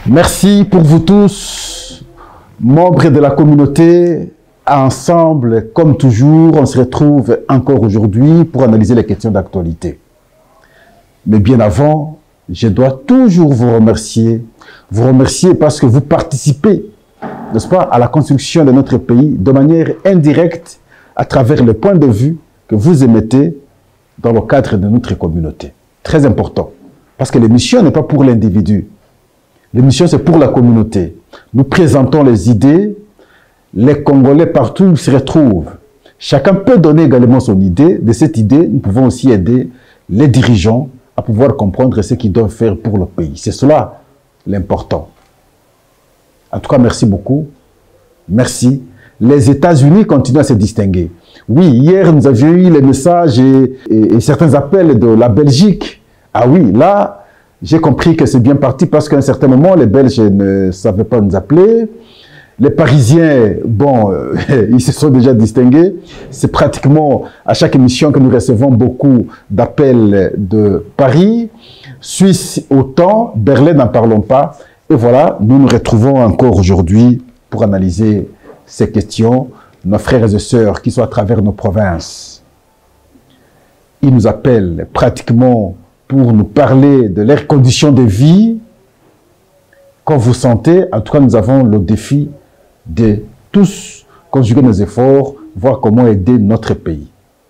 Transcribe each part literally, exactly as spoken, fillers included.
Merci pour vous tous, membres de la communauté. Ensemble, comme toujours, on se retrouve encore aujourd'hui pour analyser les questions d'actualité. Mais bien avant, je dois toujours vous remercier. Vous remercier parce que vous participez, n'est-ce pas, à la construction de notre pays de manière indirecte à travers le point de vue que vous émettez dans le cadre de notre communauté. Très important. Parce que l'émission n'est pas pour l'individu. L'émission, c'est pour la communauté. Nous présentons les idées. Les Congolais partout où ils se retrouvent. Chacun peut donner également son idée. De cette idée, nous pouvons aussi aider les dirigeants à pouvoir comprendre ce qu'ils doivent faire pour le pays. C'est cela l'important. En tout cas, merci beaucoup. Merci. Les États-Unis continuent à se distinguer. Oui, hier, nous avions eu les messages et, et, et certains appels de la Belgique. Ah oui, là, j'ai compris que c'est bien parti parce qu'à un certain moment, les Belges ne savaient pas nous appeler. Les Parisiens, bon, euh, ils se sont déjà distingués. C'est pratiquement à chaque émission que nous recevons beaucoup d'appels de Paris. Suisse autant, Berlin n'en parlons pas. Et voilà, nous nous retrouvons encore aujourd'hui pour analyser ces questions. Nos frères et sœurs qui sont à travers nos provinces. Ils nous appellent pratiquement pour nous parler de leurs conditions de vie. Quand vous sentez, en tout cas, nous avons le défi de tous conjuguer nos efforts, voir comment aider notre pays.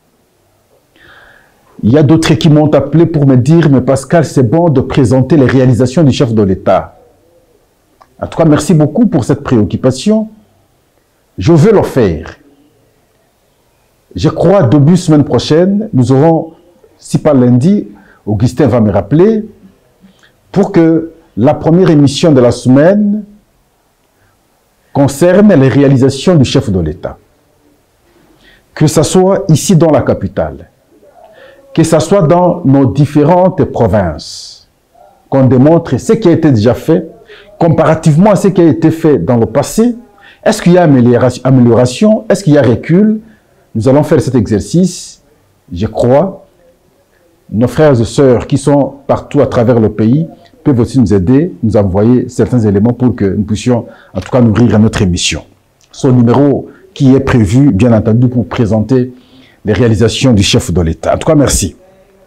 Il y a d'autres qui m'ont appelé pour me dire, mais Pascal, c'est bon de présenter les réalisations du chef de l'État. En tout cas, merci beaucoup pour cette préoccupation. Je veux le faire. Je crois, début semaine prochaine, nous aurons, si pas lundi, Augustin va me rappeler, pour que la première émission de la semaine concerne les réalisations du chef de l'État. Que ce soit ici dans la capitale, que ce soit dans nos différentes provinces, qu'on démontre ce qui a été déjà fait, comparativement à ce qui a été fait dans le passé. Est-ce qu'il y a amélioration? Est-ce qu'il y a recul? Nous allons faire cet exercice, je crois. Nos frères et sœurs qui sont partout à travers le pays peuvent aussi nous aider, nous envoyer certains éléments pour que nous puissions, en tout cas, nourrir notre émission. Son numéro qui est prévu, bien entendu, pour présenter les réalisations du chef de l'État. En tout cas, merci.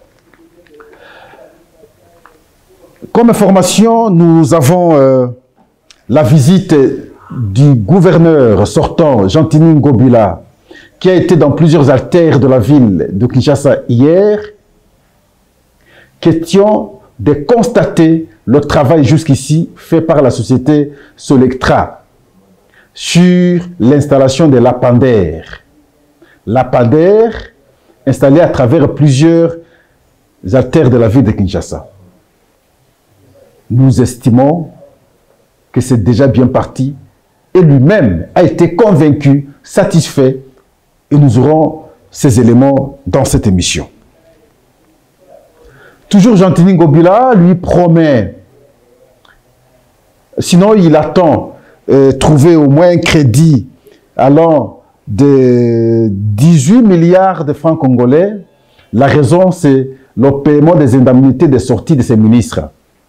Comme information, nous avons euh, la visite du gouverneur sortant, Jean-Tini Ngobila, qui a été dans plusieurs artères de la ville de Kinshasa hier. Question de constater le travail jusqu'ici fait par la société Solectra sur l'installation de l'Apander. L'Apander installé à travers plusieurs artères de la ville de Kinshasa. Nous estimons que c'est déjà bien parti et lui-même a été convaincu, satisfait, et nous aurons ces éléments dans cette émission. Toujours Jean-Tini Ngobila lui promet, sinon il attend euh, trouver au moins un crédit allant de dix-huit milliards de francs congolais. La raison, c'est le paiement des indemnités de sortie de ses ministres.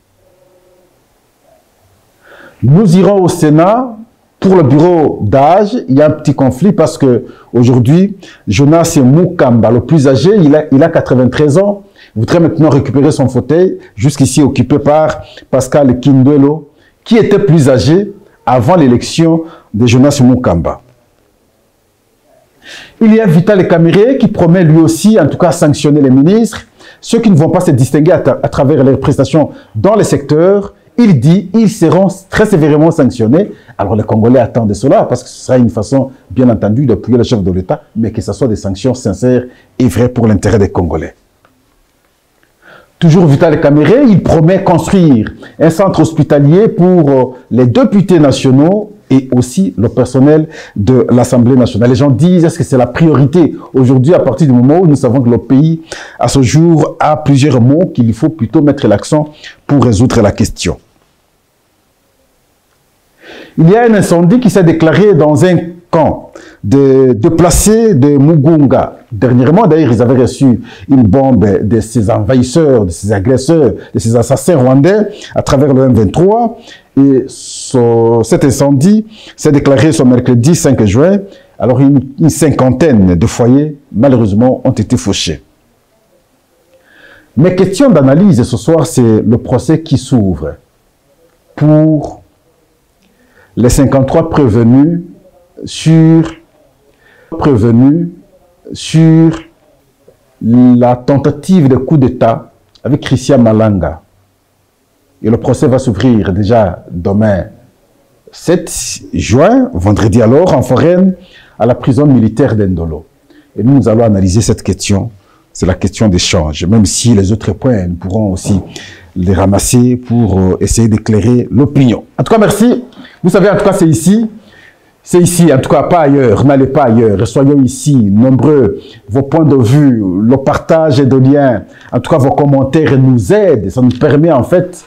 Nous irons au Sénat. Pour le bureau d'âge, il y a un petit conflit parce que aujourd'hui, Jonas Moukamba, le plus âgé, il a, il a quatre-vingt-treize ans, voudrait maintenant récupérer son fauteuil, jusqu'ici occupé par Pascal Kindwelo, qui était plus âgé avant l'élection de Jonas Moukamba. Il y a Vital Kamerhe qui promet lui aussi, en tout cas, sanctionner les ministres, ceux qui ne vont pas se distinguer à, à travers leurs prestations dans les secteurs. Il dit ils seront très sévèrement sanctionnés. Alors les Congolais attendent cela parce que ce sera une façon, bien entendu, d'appuyer le chef de l'État, mais que ce soit des sanctions sincères et vraies pour l'intérêt des Congolais. Toujours Vital Kamerhe, il promet construire un centre hospitalier pour les députés nationaux et aussi le personnel de l'Assemblée nationale. Les gens disent, est-ce que c'est la priorité aujourd'hui à partir du moment où nous savons que le pays, à ce jour, a plusieurs mots qu'il faut plutôt mettre l'accent pour résoudre la question. Il y a un incendie qui s'est déclaré dans un camp de déplacés de Mugunga. Dernièrement, d'ailleurs, ils avaient reçu une bombe de ces envahisseurs, de ces agresseurs, de ces assassins rwandais à travers le M vingt-trois. Et ce, cet incendie s'est déclaré ce mercredi cinq juin. Alors une, une cinquantaine de foyers, malheureusement, ont été fauchés. Mes questions d'analyse ce soir, c'est le procès qui s'ouvre pour les cinquante-trois prévenus sur, prévenus sur la tentative de coup d'État avec Christian Malanga. Et le procès va s'ouvrir déjà demain, sept juin, vendredi alors, en foraine, à la prison militaire d'Endolo. Et nous, nous allons analyser cette question. C'est la question d'échange, même si les autres points, nous pourrons aussi les ramasser pour euh, essayer d'éclairer l'opinion. En tout cas, merci. Vous savez, en tout cas, c'est ici. C'est ici, en tout cas, pas ailleurs. N'allez pas ailleurs. Soyons ici, nombreux. Vos points de vue, le partage de liens, en tout cas, vos commentaires nous aident. Ça nous permet, en fait,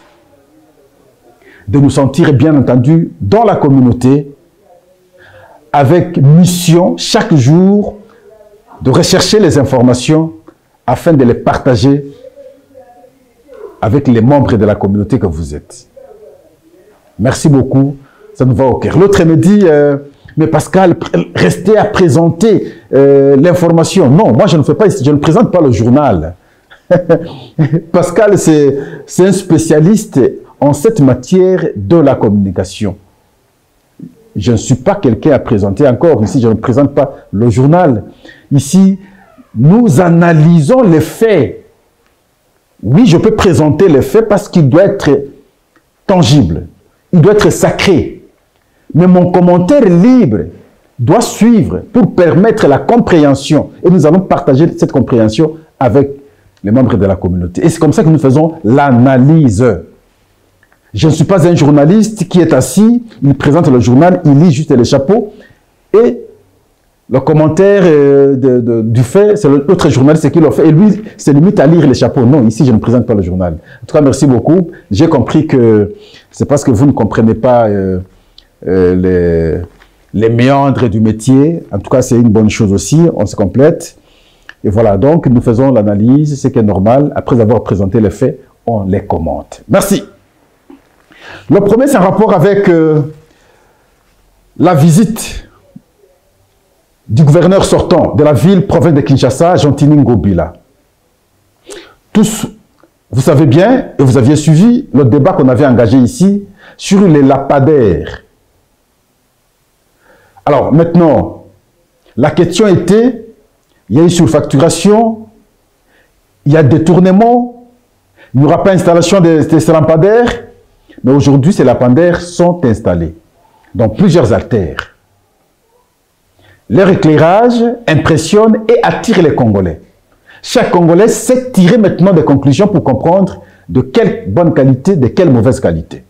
de nous sentir, bien entendu, dans la communauté, avec mission, chaque jour, de rechercher les informations afin de les partager avec les membres de la communauté que vous êtes. Merci beaucoup, ça nous va au cœur. L'autre me dit, euh, mais Pascal, restez à présenter euh, l'information. Non, moi je ne fais pas, je ne présente pas le journal. Pascal, c'est un spécialiste en cette matière de la communication. Je ne suis pas quelqu'un à présenter encore. Ici, je ne présente pas le journal. Ici, nous analysons les faits. Oui, je peux présenter les faits parce qu'il doit être tangible. Il doit être sacré. Mais mon commentaire libre doit suivre pour permettre la compréhension. Et nous allons partager cette compréhension avec les membres de la communauté. Et c'est comme ça que nous faisons l'analyse. Je ne suis pas un journaliste qui est assis, il présente le journal, il lit juste les chapeaux et le commentaire euh, de, de, du fait, c'est l'autre journaliste qui le fait et lui, c'est limite à lire les chapeaux. Non, ici, je ne présente pas le journal. En tout cas, merci beaucoup. J'ai compris que c'est parce que vous ne comprenez pas euh, euh, les, les méandres du métier. En tout cas, c'est une bonne chose aussi, on se complète. Et voilà, donc nous faisons l'analyse, ce qui est normal. Après avoir présenté les faits, on les commente. Merci. Le premier, c'est un rapport avec euh, la visite du gouverneur sortant de la ville, province de Kinshasa, Jean-Tini Ngobila. Tous, vous savez bien, et vous aviez suivi le débat qu'on avait engagé ici sur les lapidaires. Alors maintenant, la question était, il y a une surfacturation, il y a détournement, il n'y aura pas installation des, des lampadaires. Mais aujourd'hui, ces lampadaires sont installés dans plusieurs artères. Leur éclairage impressionne et attire les Congolais. Chaque Congolais sait tirer maintenant des conclusions pour comprendre de quelle bonne qualité, de quelle mauvaise qualité.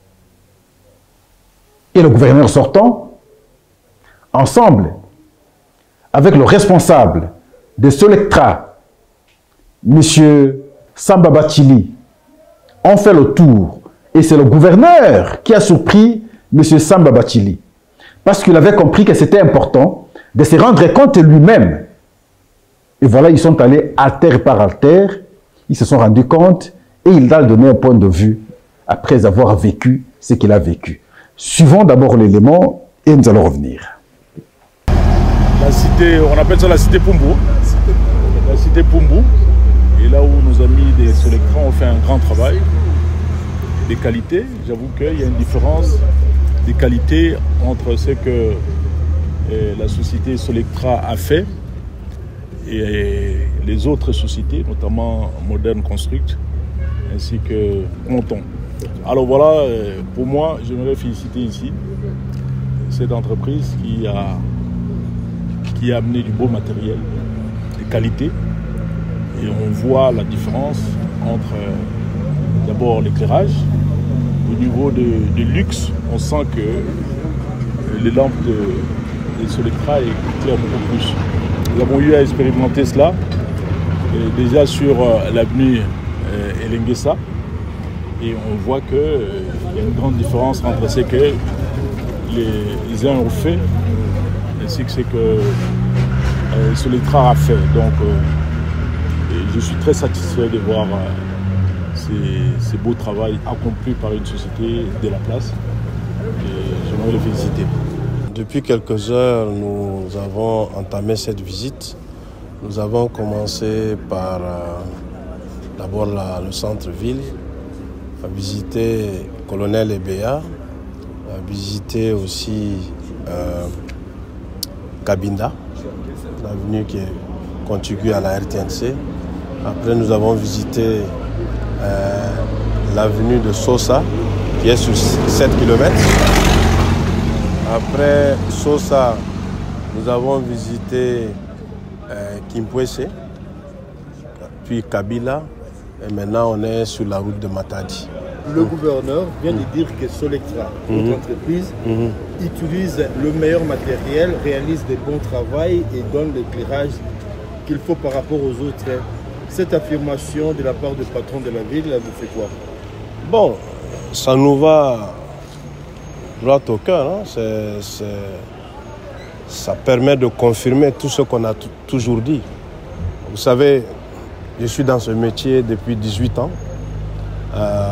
Et le gouverneur sortant, ensemble, avec le responsable de Solectra, M. Samba Bachili, ont fait le tour. Et c'est le gouverneur qui a surpris M. Samba Bachili. Parce qu'il avait compris que c'était important de se rendre compte lui-même. Et voilà, ils sont allés artère par artère. Ils se sont rendus compte et il a donné un point de vue après avoir vécu ce qu'il a vécu. Suivons d'abord l'élément et nous allons revenir. La cité, on appelle ça la cité Pumbu. La cité Pumbu. Et là où nos amis des Solectra ont fait un grand travail. Des qualités, j'avoue qu'il y a une différence des qualités entre ce que eh, la société Solectra a fait et les autres sociétés, notamment Modern Construct, ainsi que Monton. Alors voilà, pour moi, j'aimerais féliciter ici cette entreprise qui a, qui a amené du beau matériel, des qualités, et on voit la différence entre d'abord l'éclairage. Au niveau de, de luxe, on sent que les lampes de, de Solectra éclairent beaucoup plus. Nous avons eu à expérimenter cela et déjà sur euh, l'avenue euh, Elenguessa. Et on voit qu'il euh, y a une grande différence entre ce que les, les uns ont fait ainsi que ce que euh, Solectra a fait. Donc euh, je suis très satisfait de voir euh, ces beaux travail accompli par une société de la place. Et j'aimerais les féliciter. Depuis quelques heures, nous avons entamé cette visite. Nous avons commencé par euh, d'abord le centre-ville, à visiter Colonel Ebea, à visiter aussi euh, Cabinda, l'avenue qui est contiguë à la R T N C. Après, nous avons visité euh, l'avenue de Sosa, qui est sur sept kilomètres. Après Sosa, nous avons visité euh, Kimpwese, puis Kabila, et maintenant on est sur la route de Matadi. Le gouverneur vient de dire que Solectra, notre mmh. entreprise, mmh. utilise le meilleur matériel, réalise des bons travaux et donne l'éclairage qu'il faut par rapport aux autres. Cette affirmation de la part du patron de la ville, elle vous fait quoi? Bon, ça nous va droit au cœur. Hein? C'est, c'est... Ça permet de confirmer tout ce qu'on a t- toujours dit. Vous savez, je suis dans ce métier depuis dix-huit ans. Euh,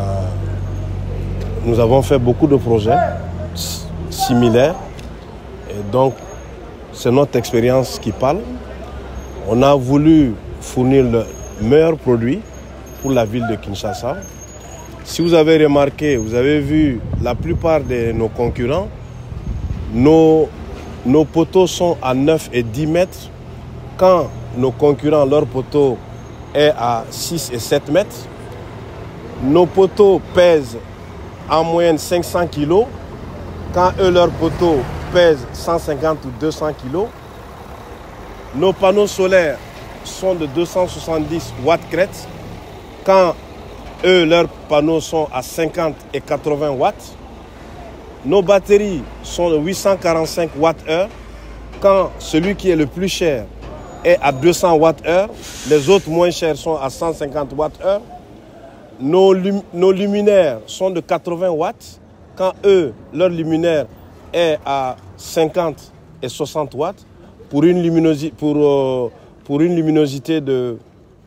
nous avons fait beaucoup de projets similaires. Et donc, c'est notre expérience qui parle. On a voulu fournir le meilleur produit pour la ville de Kinshasa. Si vous avez remarqué, vous avez vu la plupart de nos concurrents, nos, nos poteaux sont à neuf et dix mètres, quand nos concurrents, leur poteau est à six et sept mètres. Nos poteaux pèsent en moyenne cinq cents kilos, quand eux, leurs poteaux pèsent cent cinquante ou deux cents kilos. Nos panneaux solaires sont de deux cent soixante-dix watts crête, quand eux, leurs panneaux sont à cinquante et quatre-vingts watts. Nos batteries sont de huit cent quarante-cinq watts heure, quand celui qui est le plus cher est à deux cents watts heure. Les autres moins chers sont à cent cinquante watts heure. Nos, lum- nos luminaires sont de quatre-vingts watts, quand eux, leur luminaire est à cinquante et soixante watts, pour une, luminosi- pour, euh, pour une luminosité de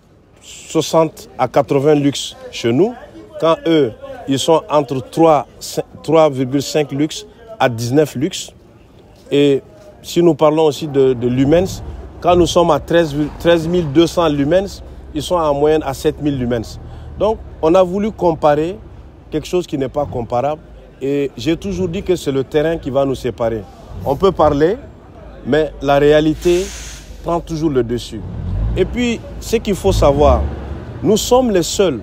soixante à quatre-vingts lux chez nous, quand eux, ils sont entre trois virgule cinq lux à dix-neuf lux. Et si nous parlons aussi de, de lumens, quand nous sommes à treize mille deux cents lumens, ils sont en moyenne à sept mille lumens. Donc, on a voulu comparer quelque chose qui n'est pas comparable. Et j'ai toujours dit que c'est le terrain qui va nous séparer. On peut parler, mais la réalité prend toujours le dessus. Et puis, ce qu'il faut savoir, nous sommes les seuls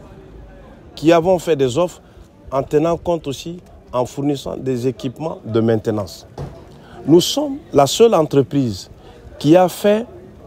qui avons fait des offres en tenant compte aussi, en fournissant des équipements de maintenance. Nous sommes la seule entreprise qui a fait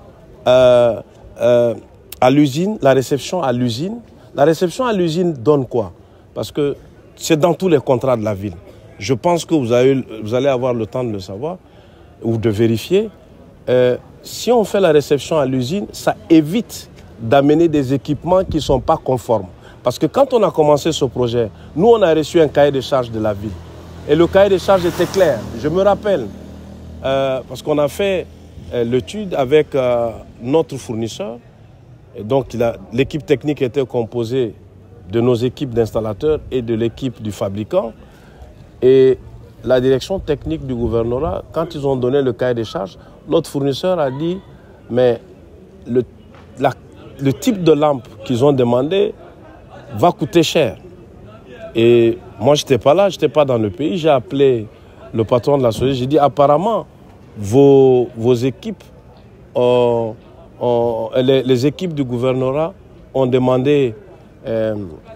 euh, euh, à l'usine, la réception à l'usine. La réception à l'usine donne quoi? Parce que c'est dans tous les contrats de la ville. Je pense que vous, avez, vous allez avoir le temps de le savoir ou de vérifier. Euh, si on fait la réception à l'usine, ça évite d'amener des équipements qui ne sont pas conformes. Parce que quand on a commencé ce projet, nous, on a reçu un cahier de charges de la ville. Et le cahier de charges était clair. Je me rappelle, euh, parce qu'on a fait euh, l'étude avec euh, notre fournisseur. Et donc, l'équipe technique était composée de nos équipes d'installateurs et de l'équipe du fabricant. Et la direction technique du gouvernorat, quand ils ont donné le cahier des charges, notre fournisseur a dit, mais le, la, le type de lampe qu'ils ont demandé va coûter cher. Et moi, je n'étais pas là, je n'étais pas dans le pays. J'ai appelé le patron de la société, j'ai dit, apparemment, vos, vos équipes, ont, ont, les, les équipes du gouvernorat ont demandé euh,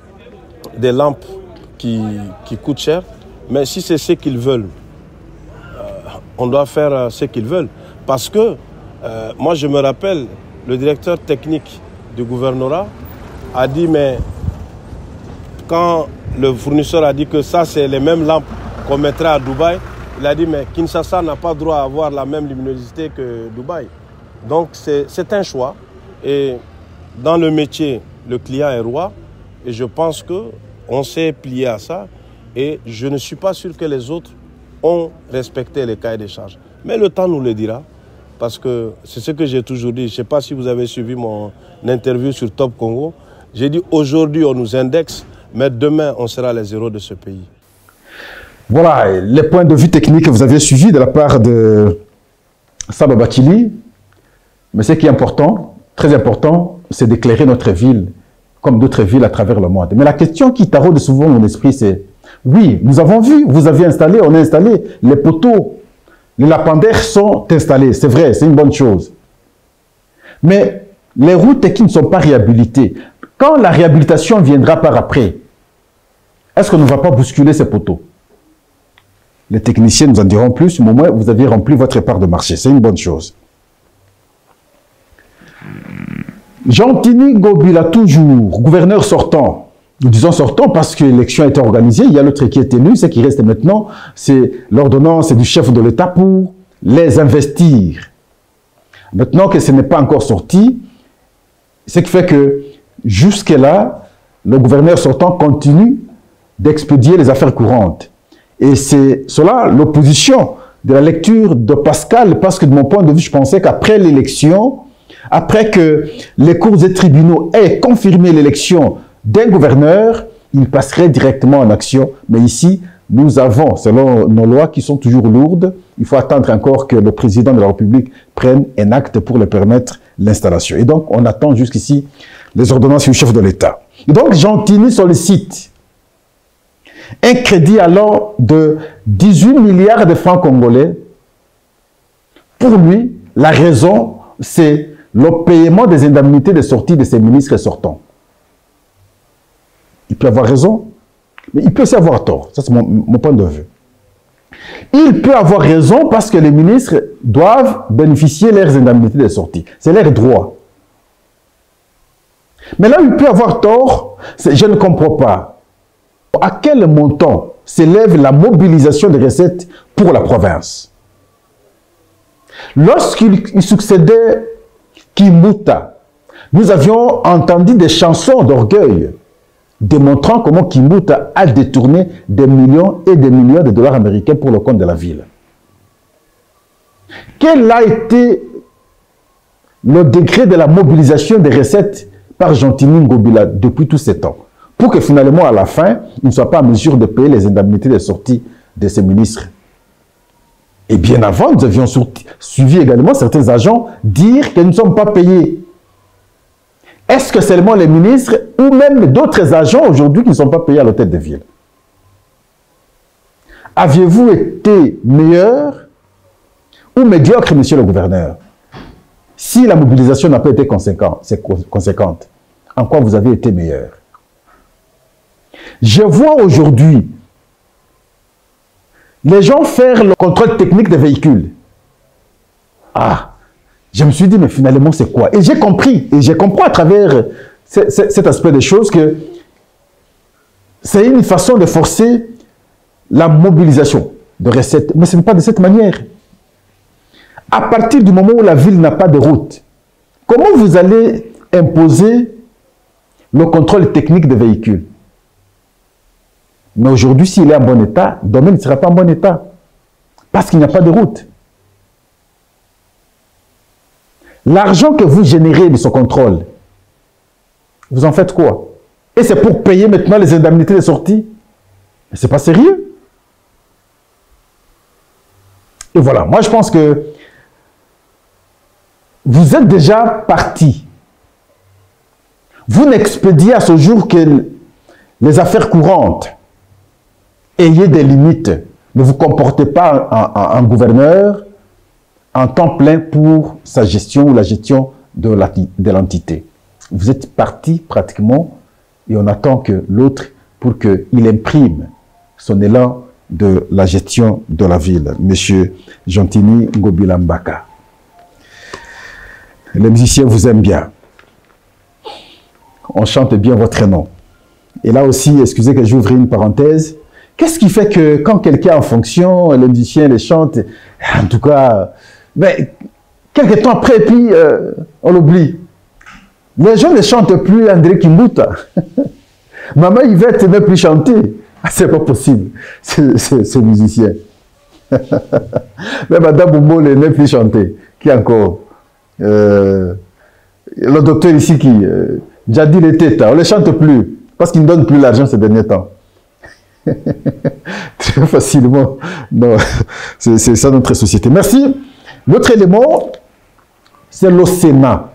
des lampes qui, qui coûtent cher. Mais si c'est ce qu'ils veulent, euh, on doit faire euh, ce qu'ils veulent. Parce que, euh, moi je me rappelle, le directeur technique du gouvernorat a dit, mais quand le fournisseur a dit que ça c'est les mêmes lampes qu'on mettrait à Dubaï, il a dit, mais Kinshasa n'a pas droit à avoir la même luminosité que Dubaï. Donc c'est un choix. Et dans le métier, le client est roi. Et je pense qu'on s'est plié à ça. Et je ne suis pas sûr que les autres ont respecté les cahiers des charges. Mais le temps nous le dira, parce que c'est ce que j'ai toujours dit. Je ne sais pas si vous avez suivi mon interview sur Top Congo. J'ai dit aujourd'hui on nous indexe, mais demain on sera les héros de ce pays. Voilà les points de vue techniques que vous avez suivis de la part de Saba Bathily. Mais ce qui est important, très important, c'est d'éclairer notre ville comme d'autres villes à travers le monde. Mais la question qui taraude souvent mon esprit, c'est oui, nous avons vu, vous avez installé, on a installé les poteaux, les lampadaires sont installés, c'est vrai, c'est une bonne chose. Mais les routes qui ne sont pas réhabilitées, quand la réhabilitation viendra par après, est-ce qu'on ne va pas bousculer ces poteaux? Les techniciens nous en diront plus, au moment où vous avez rempli votre part de marché, c'est une bonne chose. Jean-Tini Ngobila, toujours gouverneur sortant. Nous disons sortant parce que l'élection a été organisée. Il y a l'autre qui est élu. Ce qui reste maintenant, c'est l'ordonnance du chef de l'État pour les investir. Maintenant que ce n'est pas encore sorti, ce qui fait que jusque-là, le gouverneur sortant continue d'expédier les affaires courantes. Et c'est cela l'opposition de la lecture de Pascal, parce que de mon point de vue, je pensais qu'après l'élection, après que les cours et tribunaux aient confirmé l'élection d'un gouverneur, il passerait directement en action. Mais ici, nous avons, selon nos lois qui sont toujours lourdes, il faut attendre encore que le président de la République prenne un acte pour le permettre l'installation. Et donc, on attend jusqu'ici les ordonnances du chef de l'État. Et donc, Jean-Tini sollicite un crédit allant de dix-huit milliards de francs congolais. Pour lui, la raison, c'est le paiement des indemnités de sortie de ses ministres sortants. Il peut avoir raison, mais il peut aussi avoir tort. Ça, c'est mon, mon point de vue. Il peut avoir raison parce que les ministres doivent bénéficier de leurs indemnités de sortie. C'est leur droit. Mais là où il peut avoir tort, je ne comprends pas. À quel montant s'élève la mobilisation des recettes pour la province? Lorsqu'il succédait Kimbuta, nous avions entendu des chansons d'orgueil démontrant comment Kimbuta a détourné des millions et des millions de dollars américains pour le compte de la ville. Quel a été le degré de la mobilisation des recettes par Jean-Tini Ngobila depuis tous ces temps, pour que finalement, à la fin, il ne soit pas en mesure de payer les indemnités de sortie de ses ministres? Et bien avant, nous avions suivi également certains agents dire que nous ne sommes pas payés. Est-ce que seulement les ministres ou même d'autres agents aujourd'hui qui ne sont pas payés à l'hôtel de ville? Aviez-vous été meilleur ou médiocre, monsieur le gouverneur, si la mobilisation n'a pas été conséquente? En quoi vous avez été meilleur? Je vois aujourd'hui les gens faire le contrôle technique des véhicules. Ah, je me suis dit, mais finalement, c'est quoi? Et j'ai compris, et j'ai compris à travers cet aspect des choses que c'est une façon de forcer la mobilisation de recettes. Mais ce n'est pas de cette manière. À partir du moment où la ville n'a pas de route, comment vous allez imposer le contrôle technique des véhicules? Mais aujourd'hui, s'il est en bon état, le domaine ne sera pas en bon état. Parce qu'il n'y a pas de route. L'argent que vous générez de ce contrôle, vous en faites quoi? Et c'est pour payer maintenant les indemnités de sortie? Mais ce n'est pas sérieux. Et voilà, moi je pense que vous êtes déjà parti. Vous n'expédiez à ce jour que les affaires courantes. Ayez des limites. Ne vous comportez pas en, en, en gouverneur en temps plein pour sa gestion ou la gestion de l'entité. Vous êtes parti pratiquement et on attend que l'autre, pour qu'il imprime son élan de la gestion de la ville, monsieur Jean-Tini Ngobila Mbaka. Les musiciens vous aiment bien. On chante bien votre nom. Et là aussi, excusez que j'ouvre une parenthèse. Qu'est-ce qui fait que quand quelqu'un est en fonction, les musiciens les chantent, en tout cas, ben, quelques temps après, puis euh, on l'oublie. Les gens ne chantent plus André Kimbuta. Maman Yvette ne plus chanter. C'est pas possible, ce musicien. Mais Madame Boumbo ne plus chanter. Qui encore euh, le docteur ici qui, euh, Djadi les têtes, on ne les chante plus. Parce qu'ils ne donnent plus l'argent ces derniers temps. Très facilement. C'est ça notre société. Merci. L'autre élément, c'est le Sénat.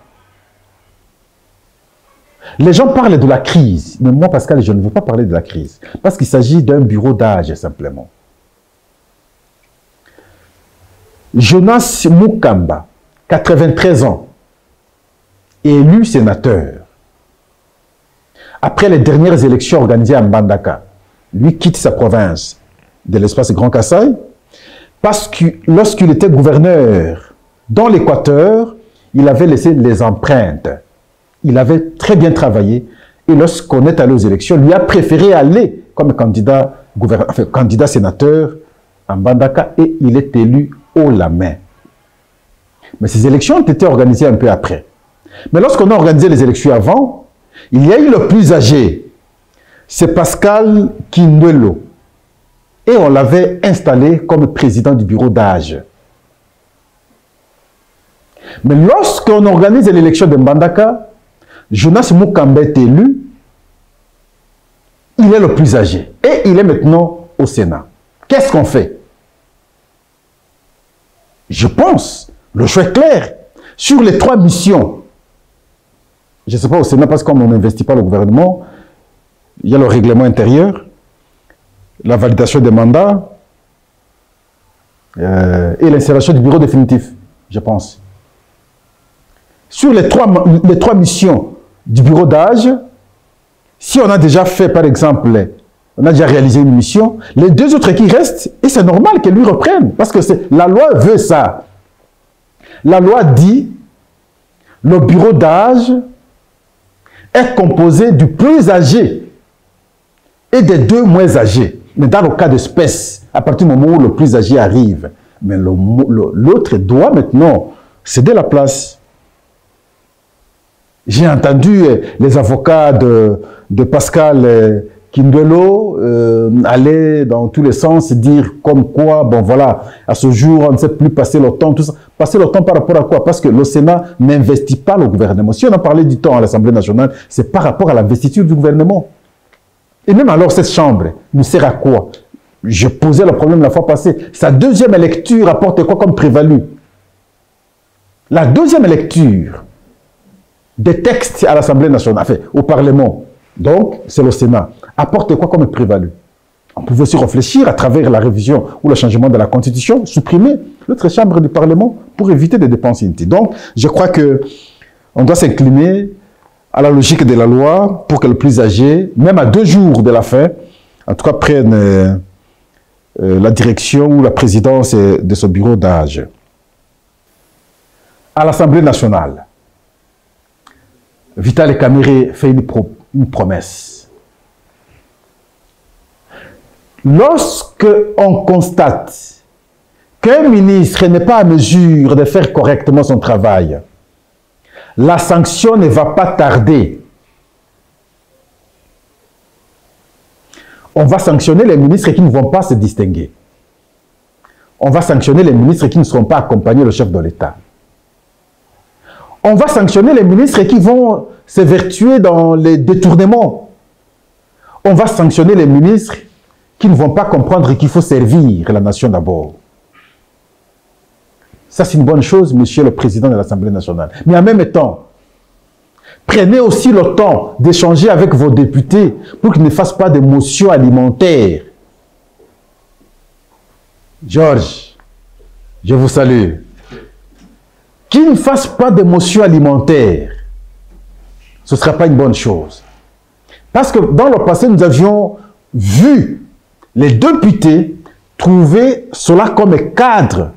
Les gens parlent de la crise. Mais moi, Pascal, je ne veux pas parler de la crise. Parce qu'il s'agit d'un bureau d'âge, simplement. Jonas Mukamba, quatre-vingt-treize ans, élu sénateur. Après les dernières élections organisées à Mbandaka, lui quitte sa province de l'espace Grand Kassai parce que lorsqu'il était gouverneur dans l'Équateur, il avait laissé les empreintes. Il avait très bien travaillé et lorsqu'on est allé aux élections, lui a préféré aller comme candidat, gouverneur, enfin, candidat sénateur à Mbandaka et il est élu haut la main. Mais ces élections ont été organisées un peu après. Mais lorsqu'on a organisé les élections avant, il y a eu le plus âgé, c'est Pascal Kindwelo. Et on l'avait installé comme président du bureau d'âge. Mais lorsqu'on organise l'élection de Mbandaka, Jonas Mukamba est élu, il est le plus âgé. Et il est maintenant au Sénat. Qu'est-ce qu'on fait? Je pense, le choix est clair. Sur les trois missions, je ne sais pas au Sénat, parce que comme on n'investit pas le gouvernement, il y a le règlement intérieur, la validation des mandats euh, et l'installation du bureau définitif, je pense. Sur les trois, les trois missions du bureau d'âge, si on a déjà fait, par exemple, on a déjà réalisé une mission, les deux autres qui restent, et c'est normal qu'elles lui reprennent, parce que la loi veut ça. La loi dit, le bureau d'âge est composé du plus âgé et des deux moins âgés. Mais dans le cas d'espèce, à partir du moment où le plus âgé arrive, mais l'autre doit maintenant céder la place. J'ai entendu les avocats de, de Pascal Kindwelo euh, aller dans tous les sens, dire comme quoi, bon voilà, à ce jour, on ne sait plus passer le temps, tout ça. Passer le temps par rapport à quoi? Parce que le Sénat n'investit pas le gouvernement. Si on a parlé du temps à l'Assemblée nationale, c'est par rapport à l'investiture du gouvernement. Et même alors, cette chambre nous sert à quoi? Je posais le problème la fois passée. Sa deuxième lecture apporte quoi comme prévalu? La deuxième lecture des textes à l'Assemblée nationale, enfin, au Parlement, donc c'est le Sénat, apporte quoi comme prévalu? On pouvait aussi réfléchir à travers la révision ou le changement de la Constitution, supprimer l'autre chambre du Parlement pour éviter des dépenses inutiles. Donc, je crois que on doit s'incliner à la logique de la loi pour que le plus âgé, même à deux jours de la fin, en tout cas prenne euh, euh, la direction ou la présidence de ce bureau d'âge. À l'Assemblée nationale, Vital Kamerhe fait une, pro une promesse. Lorsque on constate qu'un ministre n'est pas à mesure de faire correctement son travail, la sanction ne va pas tarder. On va sanctionner les ministres qui ne vont pas se distinguer. On va sanctionner les ministres qui ne seront pas accompagnés le chef de l'État. On va sanctionner les ministres qui vont s'évertuer dans les détournements. On va sanctionner les ministres qui ne vont pas comprendre qu'il faut servir la nation d'abord. Ça, c'est une bonne chose, monsieur le président de l'Assemblée nationale. Mais en même temps, prenez aussi le temps d'échanger avec vos députés pour qu'ils ne fassent pas de motions alimentaires. Georges, je vous salue. Qu'ils ne fassent pas de motions alimentaires. Ce ne sera pas une bonne chose. Parce que dans le passé, nous avions vu les députés trouver cela comme cadre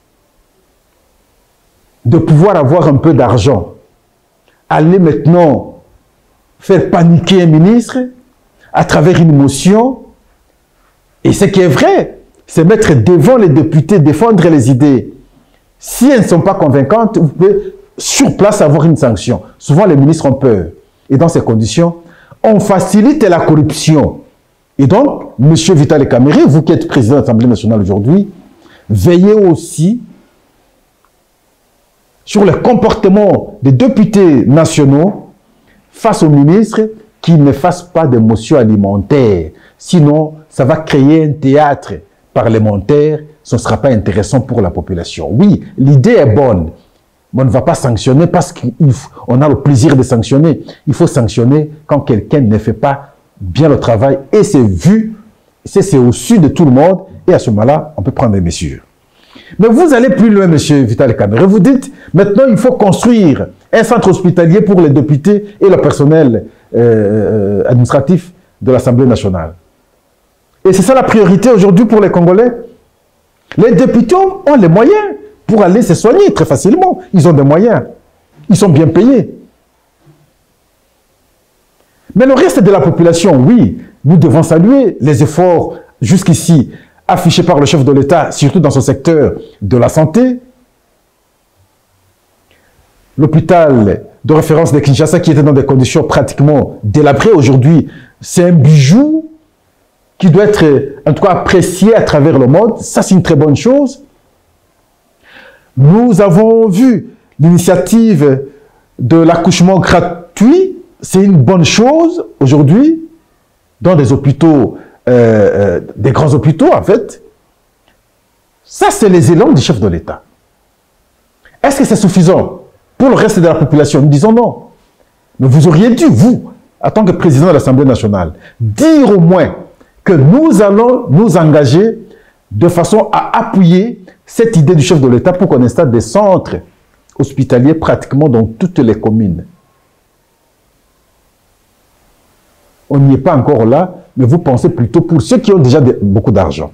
de pouvoir avoir un peu d'argent. Aller maintenant faire paniquer un ministre à travers une motion. Et ce qui est vrai, c'est mettre devant les députés, défendre les idées. Si elles ne sont pas convaincantes, vous pouvez sur place avoir une sanction. Souvent, les ministres ont peur. Et dans ces conditions, on facilite la corruption. Et donc, M. Vital Kamerhe, vous qui êtes président de l'Assemblée nationale aujourd'hui, veillez aussi sur le comportement des députés nationaux. face au ministre qu'il ne fasse pas de motion alimentaire. Sinon, ça va créer un théâtre parlementaire, ce ne sera pas intéressant pour la population. Oui, l'idée est bonne, mais on ne va pas sanctionner parce qu'on a le plaisir de sanctionner. Il faut sanctionner quand quelqu'un ne fait pas bien le travail et c'est vu, c'est au-dessus de tout le monde et à ce moment-là, on peut prendre des mesures. Mais vous allez plus loin, M. Vital Kamerhe. Vous dites, maintenant, il faut construire un centre hospitalier pour les députés et le personnel euh, administratif de l'Assemblée nationale. Et c'est ça la priorité aujourd'hui pour les Congolais. Les députés ont les moyens pour aller se soigner très facilement. Ils ont des moyens. Ils sont bien payés. Mais le reste de la population, oui, nous devons saluer les efforts jusqu'ici affiché par le chef de l'État, surtout dans son secteur de la santé. L'hôpital de référence de Kinshasa, qui était dans des conditions pratiquement délabrées aujourd'hui, c'est un bijou qui doit être, en tout cas, apprécié à travers le monde. Ça, c'est une très bonne chose. Nous avons vu l'initiative de l'accouchement gratuit. C'est une bonne chose aujourd'hui dans des hôpitaux Euh, euh, des grands hôpitaux, en fait. Ça, c'est les élans du chef de l'État. Est-ce que c'est suffisant pour le reste de la population? Nous disons non. Mais vous auriez dû, vous, en tant que président de l'Assemblée nationale, dire au moins que nous allons nous engager de façon à appuyer cette idée du chef de l'État pour qu'on installe des centres hospitaliers pratiquement dans toutes les communes. On n'y est pas encore là, mais vous pensez plutôt pour ceux qui ont déjà de, beaucoup d'argent.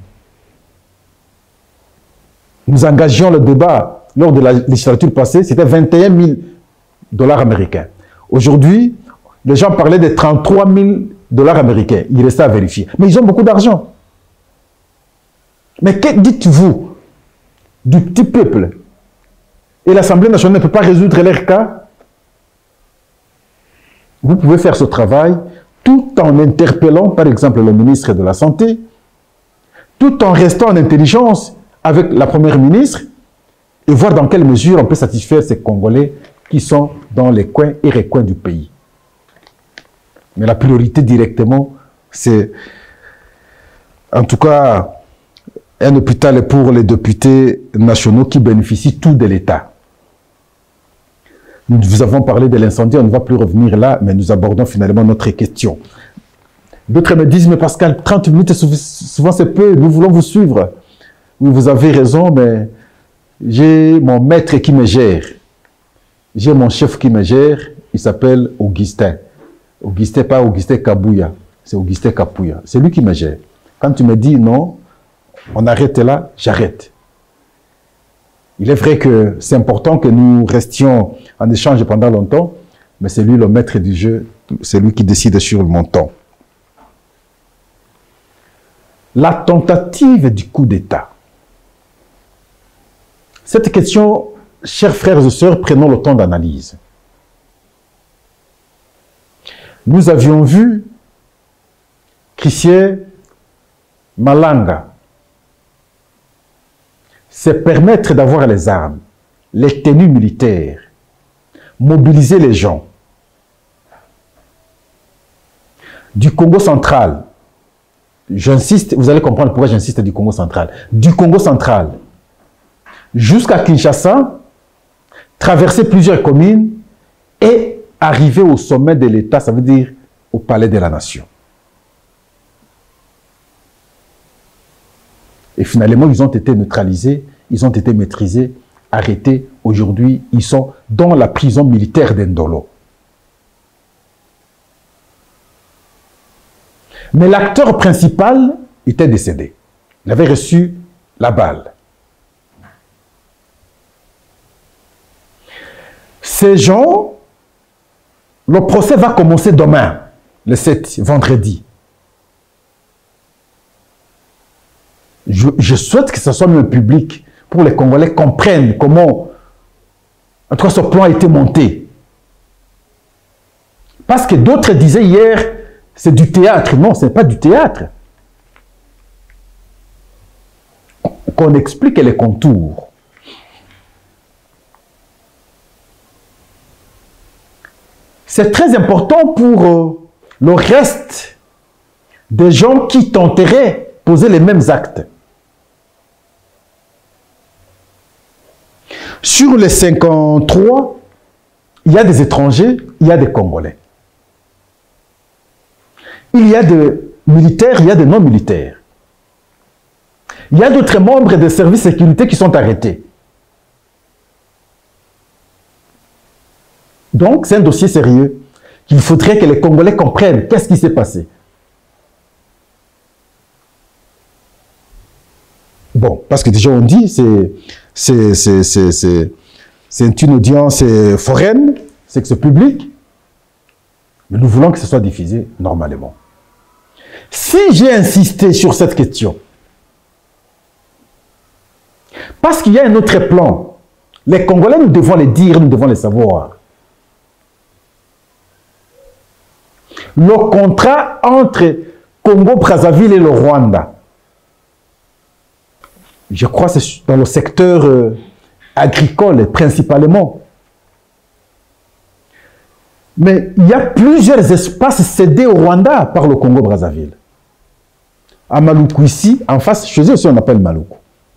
Nous engagions le débat lors de la législature passée, c'était vingt et un mille dollars américains. Aujourd'hui, les gens parlaient de trente-trois mille dollars américains. Il restait à vérifier. Mais ils ont beaucoup d'argent. Mais que dites-vous du petit peuple? Et l'Assemblée nationale ne peut pas résoudre leur cas? Vous pouvez faire ce travail tout en interpellant, par exemple, le ministre de la Santé, tout en restant en intelligence avec la Première ministre, et voir dans quelle mesure on peut satisfaire ces Congolais qui sont dans les coins et recoins du pays. Mais la priorité directement, c'est, en tout cas, un hôpital pour les députés nationaux qui bénéficient tout de l'État. Nous vous avons parlé de l'incendie, on ne va plus revenir là, mais nous abordons finalement notre question. D'autres me disent, mais Pascal, trente minutes, souvent c'est peu, nous voulons vous suivre. Oui, vous avez raison, mais j'ai mon maître qui me gère. J'ai mon chef qui me gère, il s'appelle Augustin. Augustin, pas Augustin Kabouya, c'est Augustin Kapouya. C'est lui qui me gère. Quand tu me dis non, on arrête là, j'arrête. Il est vrai que c'est important que nous restions en échange pendant longtemps, mais c'est lui le maître du jeu, c'est lui qui décide sur le montant. La tentative du coup d'État. Cette question, chers frères et sœurs, prenons le temps d'analyse. Nous avions vu Christian Malanga se permettre d'avoir les armes, les tenues militaires, mobiliser les gens. Du Congo central, j'insiste, vous allez comprendre pourquoi j'insiste du Congo central, du Congo central jusqu'à Kinshasa, traverser plusieurs communes et arriver au sommet de l'État, ça veut dire au palais de la nation. Et finalement, ils ont été neutralisés, ils ont été maîtrisés, arrêtés. Aujourd'hui, ils sont dans la prison militaire d'Endolo. Mais l'acteur principal était décédé. Il avait reçu la balle. Ces gens, le procès va commencer demain, le sept, vendredi. Je, je souhaite que ce soit même public pour les Congolais comprennent comment, en tout cas, ce plan a été monté. Parce que d'autres disaient hier, c'est du théâtre. Non, ce n'est pas du théâtre. Qu'on explique les contours. c'est très important pour euh, le reste des gens qui tenteraient de poser les mêmes actes. Sur les cinquante-trois, il y a des étrangers, il y a des Congolais. Il y a des militaires, il y a des non-militaires. Il y a d'autres membres des services de sécurité qui sont arrêtés. Donc, c'est un dossier sérieux qu'il faudrait que les Congolais comprennent qu'est-ce qui s'est passé. Bon, parce que déjà on dit, c'est une audience foraine, c'est que c'est public, mais nous voulons que ce soit diffusé normalement. Si j'ai insisté sur cette question, parce qu'il y a un autre plan, les Congolais, nous devons les dire, nous devons les savoir. Le contrat entre Congo-Brazzaville et le Rwanda, je crois que c'est dans le secteur euh, agricole principalement. Mais il y a plusieurs espaces cédés au Rwanda par le Congo-Brazzaville. À Maluku ici, en face, chez eux aussi on appelle Maluku.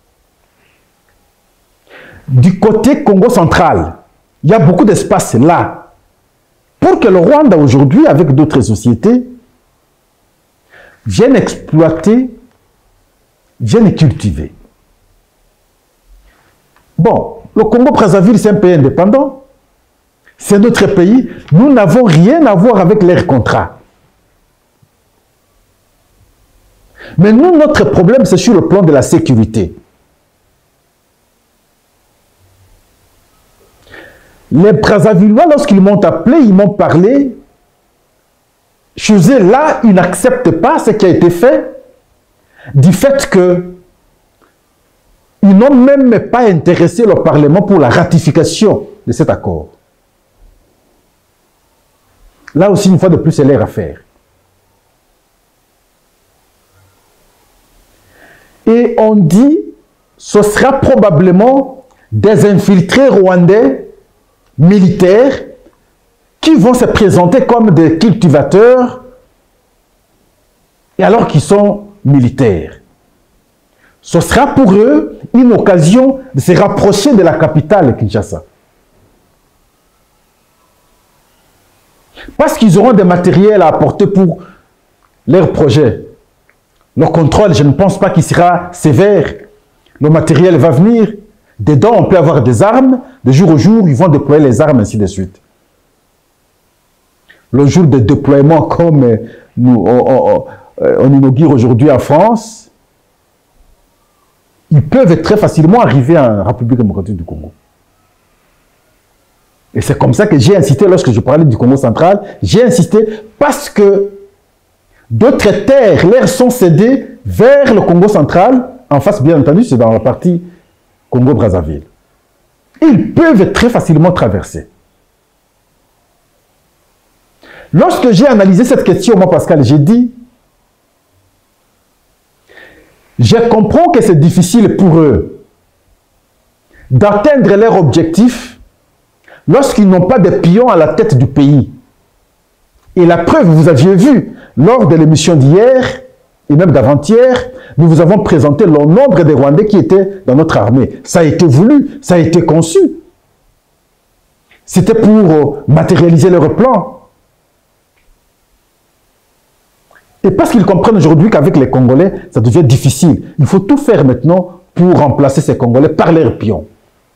Du côté Congo central, il y a beaucoup d'espaces là. Pour que le Rwanda aujourd'hui, avec d'autres sociétés, vienne exploiter, vienne cultiver. Bon, le Congo-Brazzaville, c'est un pays indépendant. C'est notre pays. Nous n'avons rien à voir avec leurs contrats. Mais nous, notre problème, c'est sur le plan de la sécurité. Les Brazzavillois, lorsqu'ils m'ont appelé, ils m'ont parlé. Je disais, là, ils n'acceptent pas ce qui a été fait, du fait que ils n'ont même pas intéressé le Parlement pour la ratification de cet accord. Là aussi, une fois de plus, c'est leur affaire. Et on dit, ce sera probablement des infiltrés rwandais militaires qui vont se présenter comme des cultivateurs et alors qu'ils sont militaires. Ce sera pour eux une occasion de se rapprocher de la capitale Kinshasa. Parce qu'ils auront des matériels à apporter pour leur projet. Le contrôle, je ne pense pas qu'il sera sévère. Le matériel va venir. Dedans, on peut avoir des armes. De jour au jour, ils vont déployer les armes, ainsi de suite. Le jour de déploiement, comme nous, on, on, on inaugure aujourd'hui en France, ils peuvent très facilement arriver en République démocratique du Congo. Et c'est comme ça que j'ai insisté, lorsque je parlais du Congo central, j'ai insisté parce que d'autres terres leur sont cédées vers le Congo central, en face, bien entendu, c'est dans la partie Congo-Brazzaville. Ils peuvent très facilement traverser. Lorsque j'ai analysé cette question, moi, Pascal, j'ai dit, je comprends que c'est difficile pour eux d'atteindre leur objectif lorsqu'ils n'ont pas de pions à la tête du pays. Et la preuve, vous aviez vu, lors de l'émission d'hier, et même d'avant-hier, nous vous avons présenté le nombre de Rwandais qui étaient dans notre armée. Ça a été voulu, ça a été conçu. C'était pour matérialiser leur plan. Et parce qu'ils comprennent aujourd'hui qu'avec les Congolais, ça devient difficile. Il faut tout faire maintenant pour remplacer ces Congolais par leurs pions.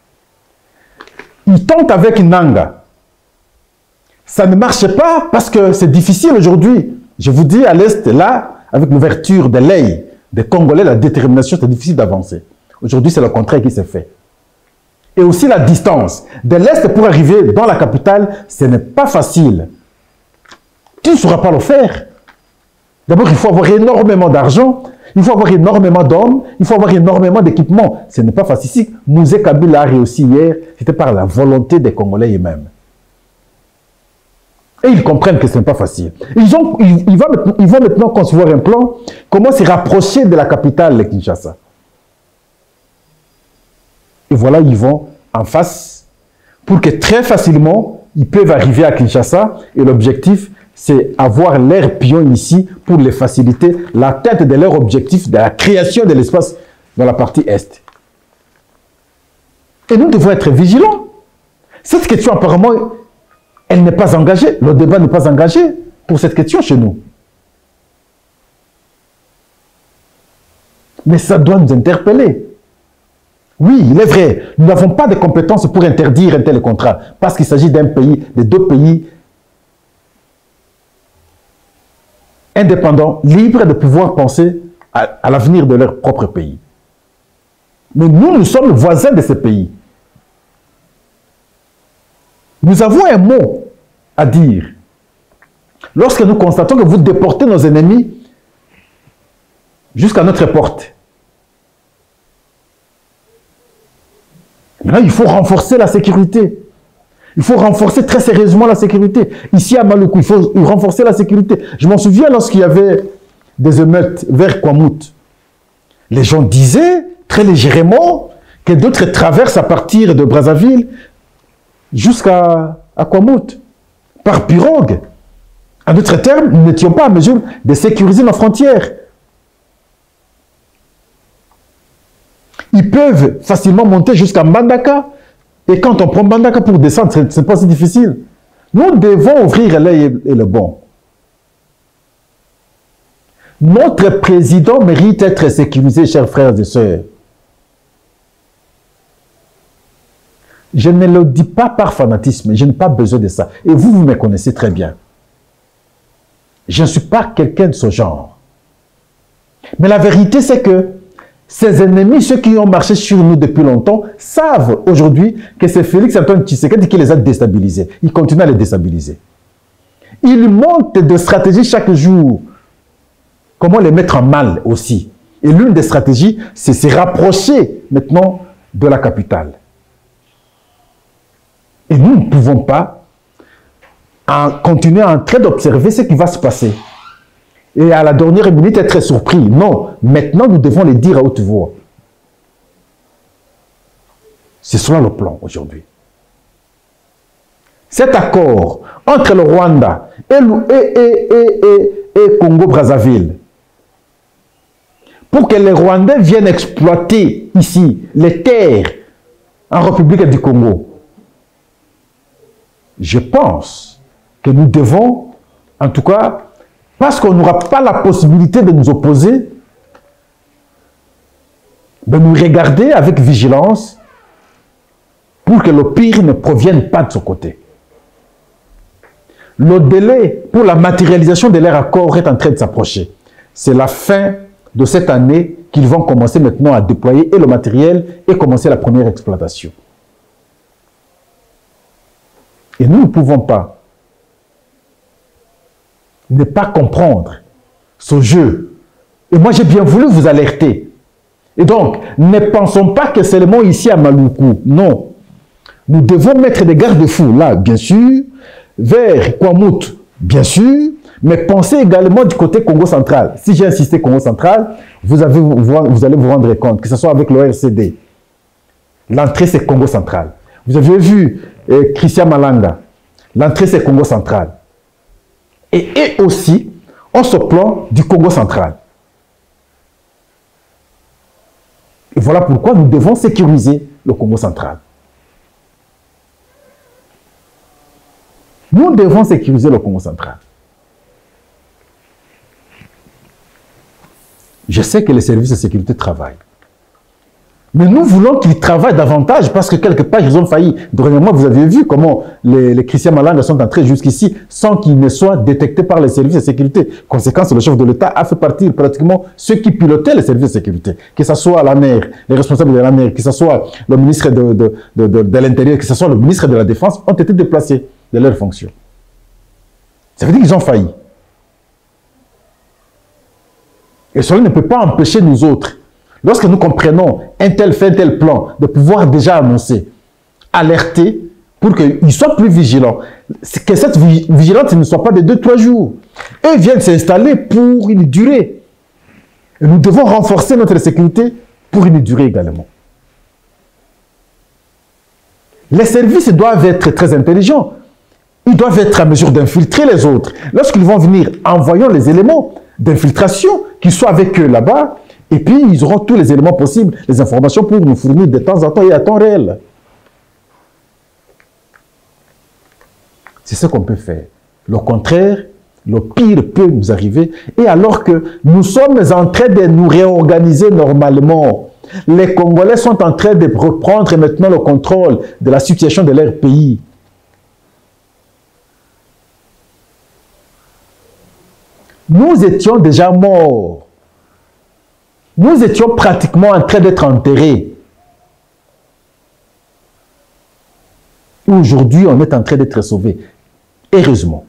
Ils tentent avec Nanga. Ça ne marche pas parce que c'est difficile aujourd'hui. Je vous dis, à l'Est, là, avec l'ouverture de l'œil des Congolais, la détermination, c'est difficile d'avancer. Aujourd'hui, c'est le contraire qui s'est fait. Et aussi la distance. De l'Est pour arriver dans la capitale, ce n'est pas facile. Tu ne sauras pas le faire. D'abord, il faut avoir énormément d'argent, il faut avoir énormément d'hommes, il faut avoir énormément d'équipements. Ce n'est pas facile. Si Mouzé Kabila a réussi hier, c'était par la volonté des Congolais eux-mêmes. Et ils comprennent que ce n'est pas facile. Ils, ont, ils, ils, vont maintenant, ils vont maintenant concevoir un plan, comment se rapprocher de la capitale, de Kinshasa. Et voilà, ils vont en face pour que très facilement, Ils peuvent arriver à Kinshasa et l'objectif, c'est avoir leurs pions ici pour les faciliter l'atteinte de leur objectif de la création de l'espace dans la partie Est. Et nous devons être vigilants. Cette question, apparemment, elle n'est pas engagée. Le débat n'est pas engagé pour cette question chez nous. Mais ça doit nous interpeller. Oui, il est vrai, nous n'avons pas de compétences pour interdire un tel contrat, parce qu'il s'agit d'un pays, de deux pays indépendants, libres de pouvoir penser à, à l'avenir de leur propre pays. Mais nous, nous sommes voisins de ces pays. Nous avons un mot à dire. Lorsque nous constatons que vous déportez nos ennemis jusqu'à notre porte, là, il faut renforcer la sécurité. Il faut renforcer très sérieusement la sécurité. Ici à Maluku, il faut renforcer la sécurité. Je m'en souviens lorsqu'il y avait des émeutes vers Kwamouth. Les gens disaient très légèrement que d'autres traversent à partir de Brazzaville jusqu'à Kwamouth par pirogue. En d'autres termes, nous n'étions pas en mesure de sécuriser nos frontières. Ils peuvent facilement monter jusqu'à Mbandaka. Et quand on prend Mbandaka pour descendre, ce n'est pas si difficile. Nous devons ouvrir l'œil et le bon. Notre président mérite d'être sécurisé, chers frères et sœurs. Je ne le dis pas par fanatisme, je n'ai pas besoin de ça. Et vous, vous me connaissez très bien. Je ne suis pas quelqu'un de ce genre. Mais la vérité, c'est que ces ennemis, ceux qui ont marché sur nous depuis longtemps, savent aujourd'hui que c'est Félix-Antoine Tshisekedi qui les a déstabilisés. Il continue à les déstabiliser. Il monte de stratégies chaque jour. Comment les mettre en mal aussi. Et l'une des stratégies, c'est se rapprocher maintenant de la capitale. Et nous ne pouvons pas en continuer en train d'observer ce qui va se passer. Et à la dernière minute, être surpris. Non, maintenant, nous devons les dire à haute voix. C'est cela le plan aujourd'hui. Cet accord entre le Rwanda et, et, et, et, et, et Congo-Brazzaville, pour que les Rwandais viennent exploiter ici les terres en République du Congo, je pense que nous devons, en tout cas, parce qu'on n'aura pas la possibilité de nous opposer, de nous regarder avec vigilance pour que le pire ne provienne pas de ce côté. Le délai pour la matérialisation de leur accord est en train de s'approcher. C'est la fin de cette année qu'ils vont commencer maintenant à déployer et le matériel et commencer la première exploitation. Et nous ne pouvons pas ne pas comprendre ce jeu. Et moi, j'ai bien voulu vous alerter. Et donc, ne pensons pas que c'est seulement ici à Maluku. Non. Nous devons mettre des garde-fous, là, bien sûr, vers Kwamouth, bien sûr, mais pensez également du côté Congo central. Si j'ai insisté Congo central, vous, avez, vous allez vous rendre compte, que ce soit avec le R C D. L'entrée, c'est Congo central. Vous avez vu euh, Christian Malanga. L'entrée, c'est Congo central. Et, et aussi, on se plan du Congo central. Et voilà pourquoi nous devons sécuriser le Congo central. Nous devons sécuriser le Congo central. Je sais que les services de sécurité travaillent. Mais nous voulons qu'ils travaillent davantage parce que quelque part, ils ont failli. Dernièrement, vous avez vu comment les, les Christian Malanga sont entrés jusqu'ici sans qu'ils ne soient détectés par les services de sécurité. Conséquence, le chef de l'État a fait partir pratiquement ceux qui pilotaient les services de sécurité. Que ce soit la mer, les responsables de la mer, que ce soit le ministre de, de, de, de, de l'Intérieur, que ce soit le ministre de la Défense, ont été déplacés de leurs fonctions. Ça veut dire qu'ils ont failli. Et cela ne peut pas empêcher nous autres, lorsque nous comprenons un tel fait, un tel plan, de pouvoir déjà annoncer, alerter, pour qu'ils soient plus vigilants. Que cette vigilance ne soit pas de deux, trois jours. Eux viennent s'installer pour une durée. Et nous devons renforcer notre sécurité pour une durée également. Les services doivent être très intelligents. ils doivent être à mesure d'infiltrer les autres. Lorsqu'ils vont venir, envoyons les éléments d'infiltration qui soient avec eux là-bas, et puis ils auront tous les éléments possibles, les informations pour nous fournir de temps en temps et à temps réel. C'est ce qu'on peut faire. Le contraire, le pire peut nous arriver. Et alors que nous sommes en train de nous réorganiser normalement, les Congolais sont en train de reprendre maintenant le contrôle de la situation de leur pays. Nous étions déjà morts. Nous étions pratiquement en train d'être enterrés. Aujourd'hui, on est en train d'être sauvés. Heureusement.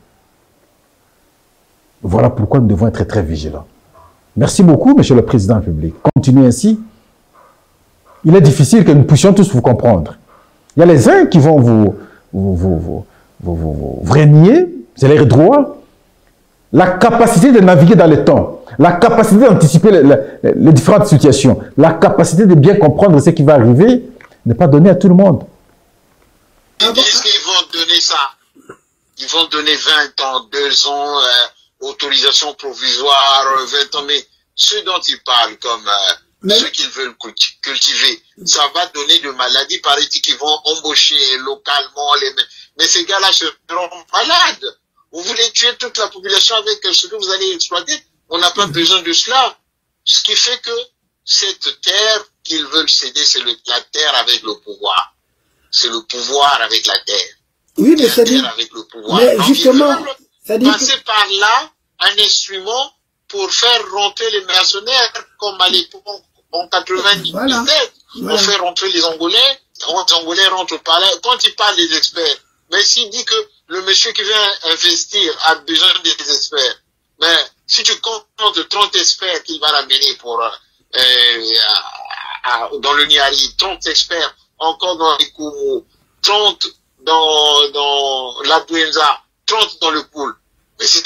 Voilà pourquoi nous devons être très vigilants. Merci beaucoup, Monsieur le Président de la République. Continuez ainsi. Il est difficile que nous puissions tous vous comprendre. Il y a les uns qui vont vous, vous, vous, vous, vous, vous, vous régner, c'est leur droit. La capacité de naviguer dans le temps, la capacité d'anticiper les, les, les différentes situations, la capacité de bien comprendre ce qui va arriver n'est pas donnée à tout le monde. Ils disent qu'ils vont donner ça. Ils vont donner vingt ans, deux ans, euh, autorisation provisoire, vingt ans, mais ceux dont ils parlent comme euh, mais... ceux qu'ils veulent cultiver, ça va donner de maladies, paraît-il qu'ils vont embaucher localement, les... mais ces gars-là seront malades. Vous voulez tuer toute la population avec ce que vous allez exploiter? On n'a pas besoin de cela. Ce qui fait que cette terre qu'ils veulent céder, c'est la terre avec le pouvoir. C'est le pouvoir avec la terre. Oui, mais ça dit... avec le pouvoir. Mais justement, ça dit... passer que... par là un instrument pour faire rentrer les mercenaires, comme à l'époque, en quatre-vingt-dix-sept, voilà. Voilà. On fait rentrer les Angolais, les Angolais rentrent par là. Quand il parle des experts, mais s'il dit que le monsieur qui vient investir a besoin des experts, mais si tu comptes trente experts qu'il va ramener pour, euh, à, à, dans le Niari, trente experts, encore dans les Koumou, trente dans, dans la Bouenza, trente dans le pool, mais c'est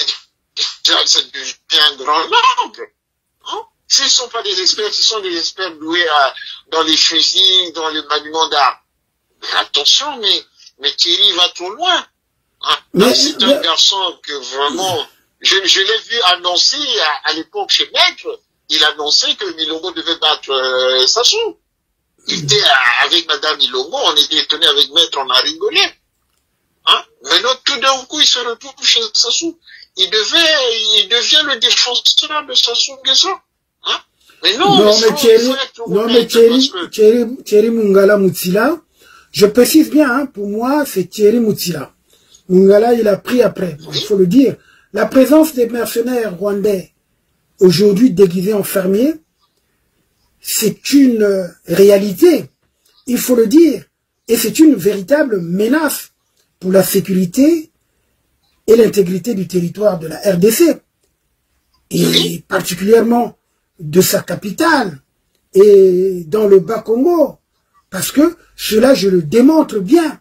un grand nombre. Hein? S'ils ne sont pas des experts, ce sont des experts doués à, dans les fusils, dans le maniement d'armes. Mais attention, mais, mais Thierry va trop loin. Hein? C'est un garçon que vraiment, je, je l'ai vu annoncer à, à l'époque chez Maître, il annonçait que Milongo devait battre euh, Sassou. Il était avec Madame Milongo, on était étonné avec Maître, on a rigolé. Hein? Maintenant, tout d'un coup, il se retrouve chez Sassou. Il devait, il devient le défenseur de Sassou Nguesso. Hein? Mais non, non, mais Thierry, non, mais Thierry, que... Thierry, Thierry Mungala Mutila, je précise bien, hein, pour moi, c'est Thierry Mutila. Mungala, il a pris après, il faut le dire. La présence des mercenaires rwandais, aujourd'hui déguisés en fermiers, c'est une réalité, il faut le dire, et c'est une véritable menace pour la sécurité et l'intégrité du territoire de la R D C, et particulièrement de sa capitale, et dans le Bas-Congo, parce que cela, je le démontre bien.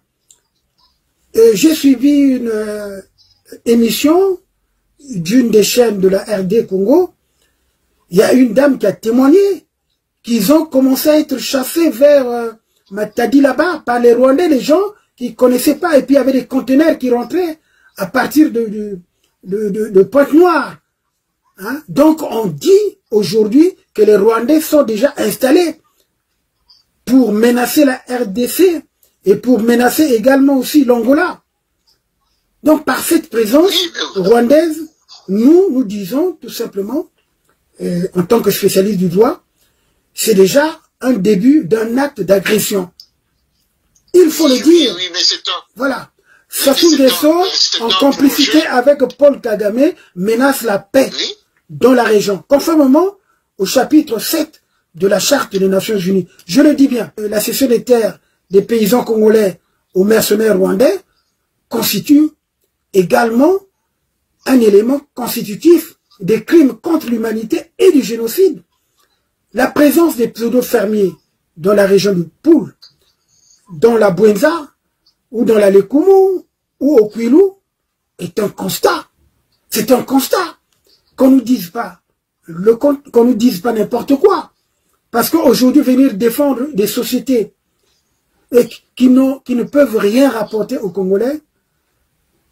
J'ai suivi une euh, émission d'une des chaînes de la R D Congo, il y a une dame qui a témoigné qu'ils ont commencé à être chassés vers euh, Matadi là-bas par les Rwandais, les gens qui ne connaissaient pas, et puis il y avait des conteneurs qui rentraient à partir de, de, de, de, de Pointe-Noire. Hein? Donc on dit aujourd'hui que les Rwandais sont déjà installés pour menacer la R D C et pour menacer également aussi l'Angola. Donc par cette présence rwandaise, nous, nous disons tout simplement, euh, en tant que spécialiste du droit, c'est déjà un début d'un acte d'agression. Il faut oui, le dire. Oui, oui, mais c'est un... Voilà. Sassou Nguesso, en complicité projet. avec Paul Kagame, menace la paix oui. dans la région, conformément au chapitre sept de la Charte des Nations Unies. Je le dis bien, la cession des terres des paysans congolais aux mercenaires rwandais constitue également un élément constitutif des crimes contre l'humanité et du génocide. La présence des pseudo-fermiers dans la région du Poul, dans la Bouenza, ou dans la Lekumu, ou au Kwilu, est un constat. C'est un constat. Qu'on ne nous dise pas, le qu'on nous dise pas n'importe quoi. Parce qu'aujourd'hui, venir défendre des sociétés et qui, qui ne peuvent rien rapporter aux Congolais,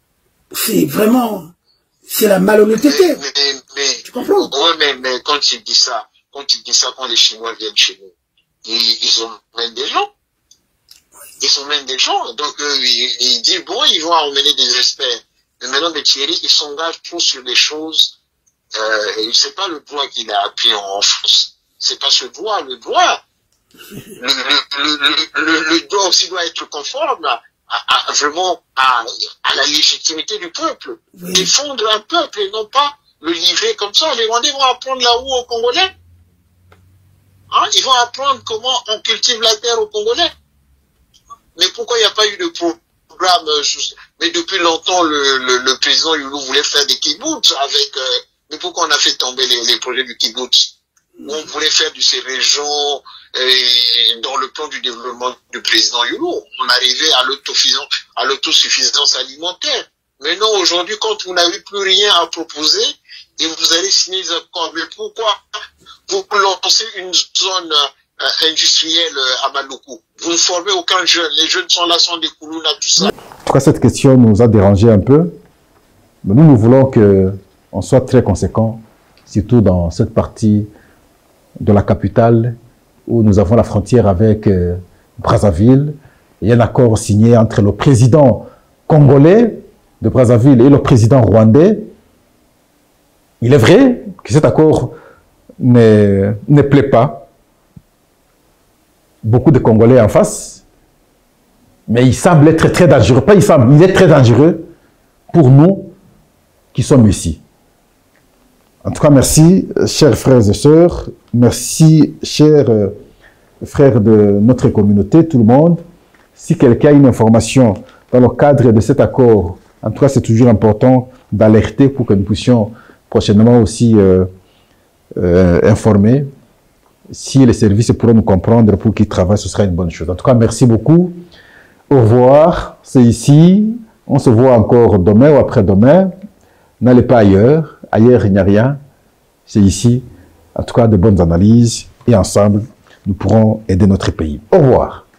c'est vraiment, c'est la malhonnêteté. Mais, mais, mais, tu comprends? Oui, mais, mais quand il dit ça, quand il dit ça, quand les Chinois viennent chez nous, ils, ils emmènent des gens. Ils emmènent des gens. Donc, euh, il, il dit, bon, ils vont emmener des experts. Mais maintenant, des Thierry, ils s'engagent tous sur des choses. Euh, c'est pas le droit qu'il a appris en, en France. C'est pas ce droit. Le droit, le, le, le, le, le droit aussi doit être conforme à, à, à vraiment à, à la légitimité du peuple. Oui. Défendre un peuple et non pas le livrer comme ça. Les Rwandais vont apprendre là-haut aux Congolais. Hein? Ils vont apprendre comment on cultive la terre aux Congolais. Mais pourquoi il n'y a pas eu de programme? Mais depuis longtemps, le, le, le président Youlou voulait faire des kibbutz avec... Euh, mais pourquoi on a fait tomber les, les projets du kibbutz? On voulait faire de ces régions et dans le plan du développement du président Youlou. On arrivait à l'autosuffisance alimentaire. Maintenant, aujourd'hui, quand vous n'avez plus rien à proposer, et vous allez signer des accords, mais pourquoi vous lancez une zone euh, industrielle à Maluku? Vous ne formez aucun jeune. Les jeunes sont là, sont des Koulouna, tout ça. En tout cas, cette question nous a dérangé un peu. Mais nous, nous voulons qu'on soit très conséquent, surtout dans cette partie de la capitale où nous avons la frontière avec euh, Brazzaville. Il y a un accord signé entre le président congolais de Brazzaville et le président rwandais. Il est vrai que cet accord ne, ne plaît pas beaucoup de Congolais en face, mais il semble être très dangereux. Pas il semble, il est très dangereux pour nous qui sommes ici. En tout cas, merci, chers frères et sœurs. Merci, chers frères de notre communauté, tout le monde. Si quelqu'un a une information dans le cadre de cet accord, en tout cas, c'est toujours important d'alerter pour que nous puissions prochainement aussi euh, euh, informer. Si les services pourront nous comprendre pour qu'ils travaillent, ce sera une bonne chose. En tout cas, merci beaucoup. Au revoir. C'est ici. On se voit encore demain ou après-demain. N'allez pas ailleurs. Ailleurs, il n'y a rien. C'est ici. En tout cas, de bonnes analyses. Et ensemble, nous pourrons aider notre pays. Au revoir.